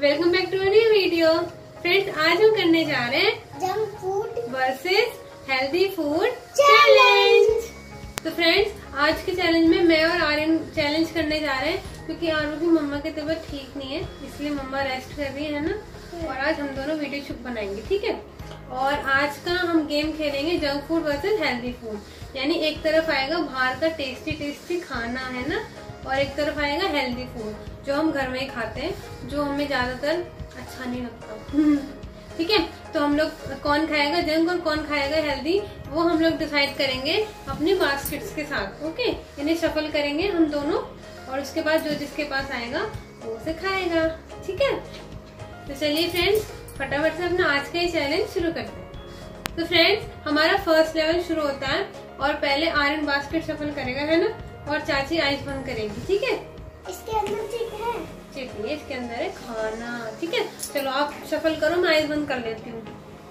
Welcome back to a new video. Friends, आज हम करने जा रहे हैं junk food versus healthy food challenge. तो फ्रेंड्स, आज के चैलेंज में मैं और आर्यन चैलेंज करने जा रहे हैं क्योंकि आर्यन की मम्मा की तबीयत ठीक नहीं है, इसलिए मम्मा रेस्ट कर रही है ना। और आज हम दोनों वीडियो शूट बनाएंगे, ठीक है। और आज का हम गेम खेलेंगे junk food versus healthy food, यानी एक तरफ आएगा बाहर का टेस्टी टेस्टी खाना है ना, और एक तरफ आएगा हेल्दी फूड जो हम घर में ही खाते हैं, जो हमें ज्यादातर अच्छा नहीं लगता। ठीक है, तो हम लोग कौन खाएगा जंक और कौन खाएगा हेल्दी, वो हम लोग डिसाइड करेंगे अपनी बास्केट्स के साथ। ओके, इन्हें शफल करेंगे हम दोनों, और उसके बाद जो जिसके पास आएगा वो उसे खाएगा। ठीक है, तो चलिए फ्रेंड्स, फटाफट से अपना आज का ये चैलेंज शुरू करते हैं। तो फ्रेंड्स, हमारा फर्स्ट लेवल शुरू होता है और पहले आर्यन बास्केट शफल करेगा, है ना, और चाची आइस बंद करेगी। ठीक है, इसके अंदर चिप है, चिप नहीं है, इसके अंदर है खाना। ठीक है, चलो आप शफल करो, मैं आइस बंद कर लेती हूँ।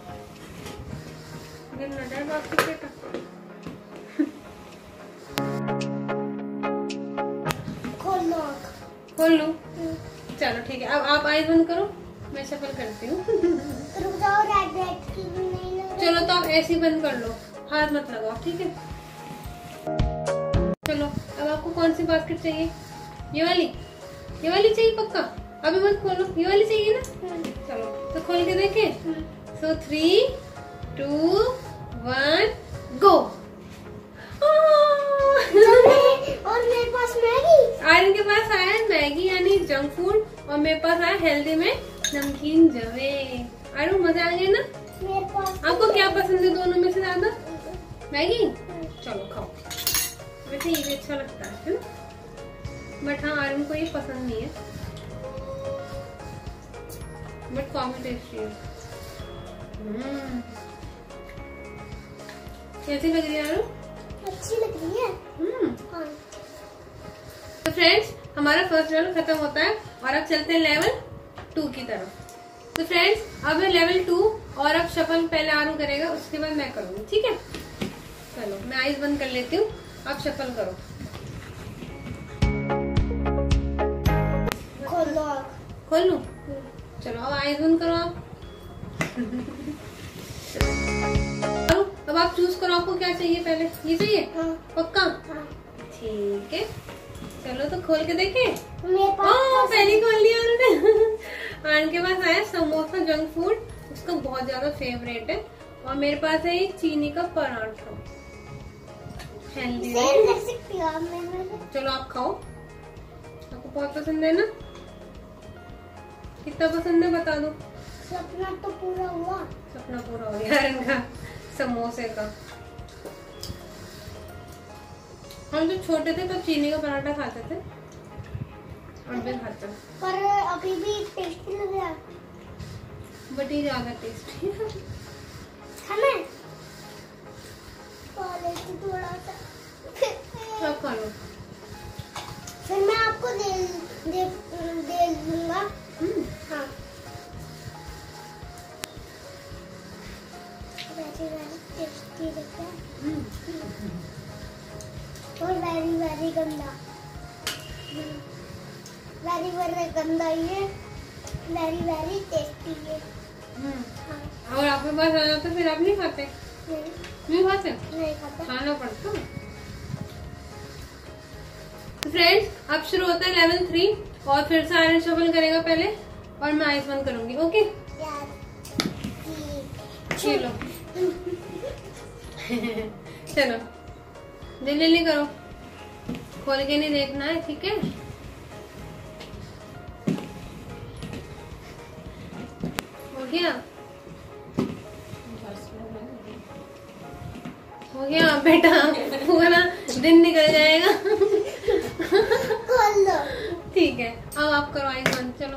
खोल लो। चलो ठीक है, अब आप आइस बंद करो, मैं शफल करती हूँ। रुक जाओ, रेड की नहीं लग रही। चलो तो आप ऐसे ही बंद कर लो, हाथ मत लगाओ। ठीक है, चलो अब आपको कौन सी बास्केट चाहिए? ये वाली चाहिए पक्का? अभी मत खोलो, ये वाली चाहिए ना। चलो तो खोल के देखें। सो 3, 2, 1 गो। और मेरे पास मैगी। आर्यन के पास आया मैगी यानी जंक फूड, और मेरे पास आया हेल्दी में नमकीन जवे। आर्यन, मजा आ गया ना? मेरे पास आपको क्या पसंद है दोनों में से ज्यादा? मैगी? चलो खाओ, वैसे ये भी अच्छा लगता है ना, बट हाँ आर्यन को ये पसंद नहीं है, बट काफी टेस्टी है। कैसी लग रही है आर्यन? अच्छी लग रही है। हाँ। तो फ्रेंड्स, हमारा फर्स्ट लेवल खत्म होता है और अब चलते हैं लेवल 2 की तरफ। तो फ्रेंड्स, अब है लेवल 2 और अब शफल पहले आर्यन करेगा, उसके बाद मैं करूंगी। ठीक है, चलो मैं आइस बंद कर लेती हूँ, आप शफल करो। खोल लूं? चलो अब आइस बंद करो आप। अब आप चूज करो, आपको क्या चाहिए? पहले ये चाहिए? हाँ। पक्का? हाँ। ठीक है, चलो तो खोल के देखें। मेरे पास पहले खोल लिया उन्होंने। आर्यन के पास आया समोसा जंक फूड, उसका बहुत ज्यादा फेवरेट है, और मेरे पास है ये चीनी का पराठा हेल्दी। चलो आप खाओ, आपको बहुत पसंद है ना? कितना पसंद है बता दो। सपना तो पूरा हुआ। सपना पूरा हो गया आर्यन का समोसे का। हम जब छोटे थे तो चीनी का पराठा खाते थे, और भी खाते हैं, पर अभी भी टेस्टी लग रहा है, बट ये ज्यादा टेस्टी है। हमें थोड़ा सा सब खा लो, फिर मैं आपको दे दूंगा। हाँ। टेस्टी लगता है और वेरी वेरी गंदा, वेरी वेरी गंदा, ये वेरी वेरी टेस्टी है। हाँ। और आपके पास आ जाता फिर आप नहीं खाते? नहीं खाते? नहीं खाता, खाना पड़ता। तो फ्रेंड्स, अब शुरू होता है लेवल 3, और फिर से आर्यन शफल करेगा पहले, और मैं आइस बंद करूंगी। ओके, चलो। चलो जल्दी करो, खोल के नहीं देखना है, ठीक है? हो गया? हो गया बेटा, पूरा दिन निकल जाएगा। खोल लो। ठीक है, अब आप करो आइस बंद। चलो,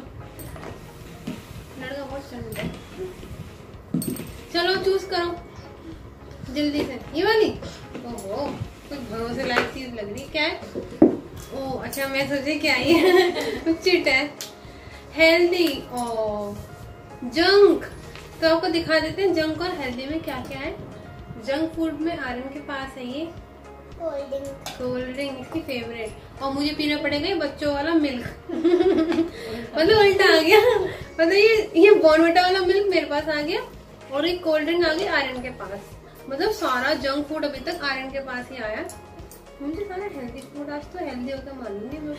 लड़का बहुत चंड है। चलो चूज करो जल्दी से, ये वाली। ओहो, कुछ भरोसे लायक चीज लग रही, क्या है? ओ अच्छा, मैं सोची क्या ये चिट है। हेल्दी और जंक, तो आपको दिखा देते हैं जंक और हेल्दी में क्या क्या है। जंक फूड में आर्यन के पास है ये कोल्ड ड्रिंक, इसकी फेवरेट, और मुझे पीना पड़ेगा ये बच्चों वाला मिल्क। मतलब उल्टा आ गया, पता ये बॉर्नविटा वाला मिल्क मेरे पास आ गया और एक कोल्ड ड्रिंक आ गई आर्यन के पास। मतलब सारा जंक फूड अभी तक आर्यन के पास ही आया। मुझे सारा हेल्दी फूड, आज तो हेल्दी होता मालूंगी मैं।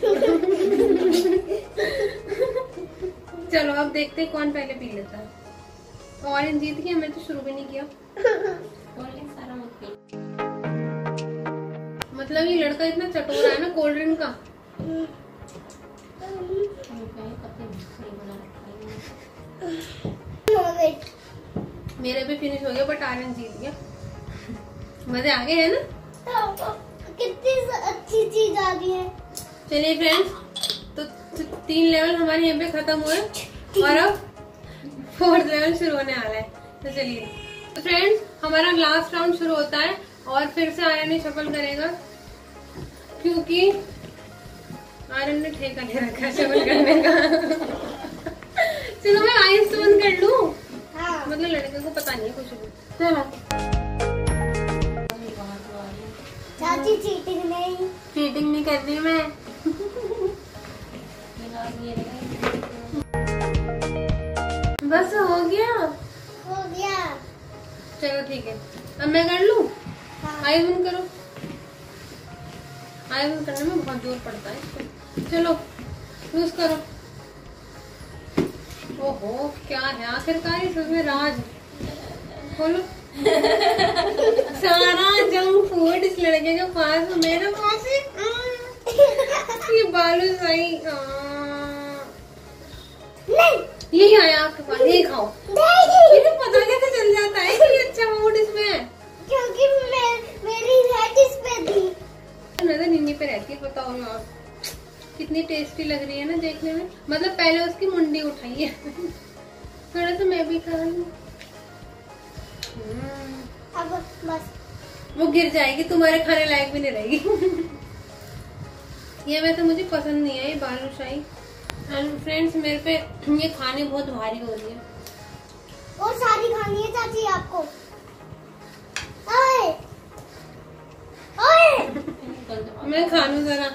चलो अब देखते हैं कौन पहले पी लेता है। आर्यन जीत गया, मैंने तो शुरू भी नहीं किया। सारा मत पी। मतलब ये लड़का इतना चटोरा है ना कोल्ड ड्रिंक का। मेरे भी फिनिश हो गया बट आर्यन जीत गया। मजे आ गए है ना? कितनी अच्छी चीज आ गई है। चलिए फ्रेंड्स, तो 3 लेवल हमारे यहाँ पे खत्म हुए और अब 4th लेवल शुरू होने वाला है। तो चलिए, तो फ्रेंड्स हमारा लास्ट राउंड शुरू होता है और फिर से आर्यन ही शफल करेगा क्योंकि आर्यन ने ठेका ले रखा है शफल करने का। चलो मैं आइस तो बंद कर लूं। हाँ। मतलब लड़के को पता नहीं है कुछ भी। चलो चाची चीटिंग नहीं करनी मैं। बस हो गया। चलो ठीक है, अब मैं कर लूं। हाँ। आइस बंद करो। आइस बंद करने में बहुत जोर पड़ता है इसको। चलो यूज करो। ओहो क्या है आखिरकार इसमें राज। खोलो। सारा जंक फूड इस लड़के के पास, मेरे पास ही ये बालू सही नहीं, यही आया आपके पास, यही खाओ। मुझे पता कैसे चल जाता है कि अच्छा फूड इसमें है? क्योंकि मेरी हेड इस पे थी। नजर निन्नी पे रहती है। बताओ यार कितनी टेस्टी लग रही है ना देखने में। मतलब पहले उसकी मुंडी उठाई है। थोड़ा सा मैं भी खा लूं। अब बस वो गिर जाएगी, तुम्हारे खाने लायक भी नहीं रहेगी। ये वैसे मुझे पसंद नहीं है ये बालूशाही। एंड फ्रेंड्स मेरे पे ये खाने बहुत भारी हो रही है। और सारी खानी है चाची आपको। ओए ओए मैं खा लूं जरा।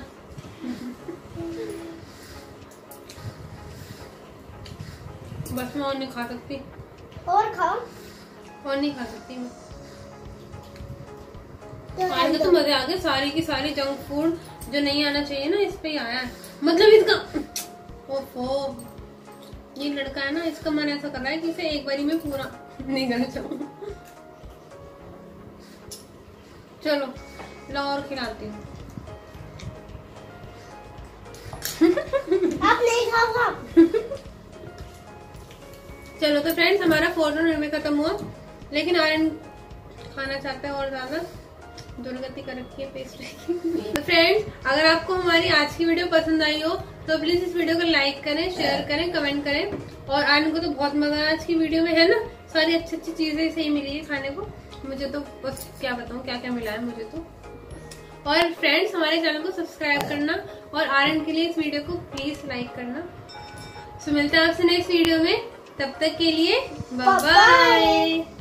बस मैं और नहीं खा सकती। और खाओ। और नहीं खा सकती मैं। आज तो मजे आ गए। सारी की सारी जंक फूड जो नहीं आना चाहिए ना इस पे ही आया है। मतलब इसका ओफो, ये लड़का है ना, इसका मन ऐसा कर रहा है कि इसे एक बारी में पूरा नहीं करना चाहूँ। चलो लो और खिलाती हूँ। आप नहीं खाओगा। चलो तो फ्रेंड्स हमारा 4th राउंड में खत्म हुआ, लेकिन आर्यन खाना चाहता है और ज्यादा। दुर्गति कर रखी है पेस्ट्री की। तो फ्रेंड्स अगर आपको हमारी आज की वीडियो पसंद आई हो तो प्लीज इस वीडियो को लाइक करें, शेयर करें, कमेंट करें। और आर्यन को तो बहुत मजा आया आज की वीडियो में, है ना? सारी अच्छी अच्छी चीजें सही मिली है खाने को। मुझे तो बस क्या बताऊँ क्या क्या मिला है मुझे तो। और फ्रेंड्स हमारे चैनल को सब्सक्राइब करना और आर्यन के लिए इस वीडियो को प्लीज लाइक करना। सो मिलते हैं आपसे नेक्स्ट वीडियो में, तब तक के लिए बाय बाय।